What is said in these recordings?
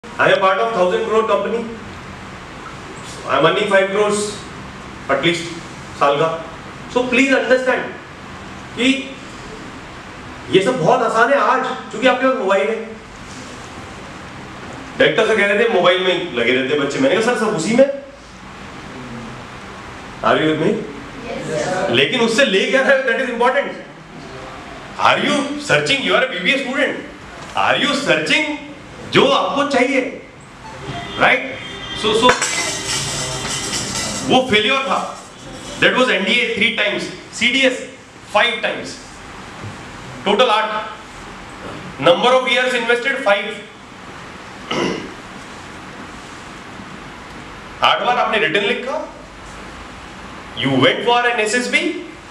I am part of 1,000 crore company. I am earning 5 crores at least साल का. So please understand कि ये सब बहुत आसान है आज, क्योंकि आपके पास मोबाइल है. डायरेक्टर से कह रहे थे मोबाइल में लगे रहते बच्चे. मैंने कहा सर सब उसी में. Are you with me? Yes, लेकिन उससे ले क्या है, that is important. Are you searching? You are a BBA student. Are you searching जो आपको चाहिए, right? So वो फेलियर था. That was NDA 3 times, CDS 5 times, total 8. Number of years invested 5. 8 बार आपने रिटर्न लिखा. You went for an SSB.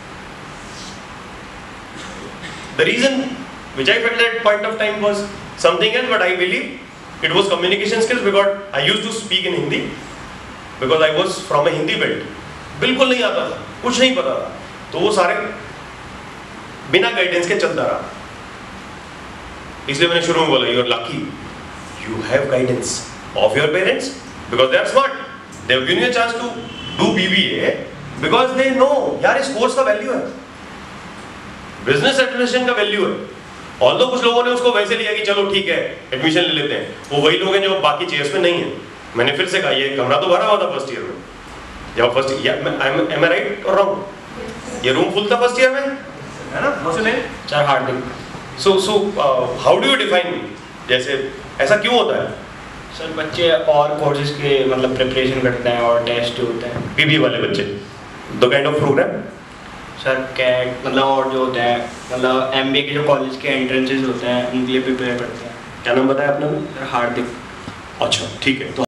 The reason which I felt at point of time was something else, but I believe it was communication skills because I used to speak in Hindi because I was from a Hindi belt. बिल्कुल नहीं आता था, कुछ नहीं पता था, तो वो सारे बिना गाइडेंस के चलता रहा. इसलिए मैंने शुरू में बोला you are lucky, you have guidance of your parents because they are smart. They have given you a chance to do BBA because they know यार इस कोर्स का वैल्यू है, बिजनेस एडमिनिस्ट्रेशन का वैल्यू है. ऑल्दो कुछ लोगों ने उसको वैसे लिया कि चलो ठीक है एडमिशन ले लेते हैं, वो वही लोग हैं जो बाकी चेयर्स में नहीं है. मैंने फिर से कहा ये कमरा तो भरा हुआ था फर्स्ट ईयर में, जब फर्स्ट एम आई राइट और रॉन्ग, ये रूम फुल था फर्स्ट ईयर में, है ना? चार Hardik. So how do you define, जैसे ऐसा क्यों होता है? सर बच्चे और कोर्सेज के मतलब प्रिपरेशन करते हैं और टेस्ट होते हैं. बीबीए वाले बच्चे the kind of programme sir CAT मतलब और जो होता है मतलब एमबीए के जो कॉलेज के एंट्रेंसेस होते हैं उनके लिए प्रिपेयर करते हैं. क्या नाम बताया आपने? सर हार्दिक. अच्छा ठीक है. तो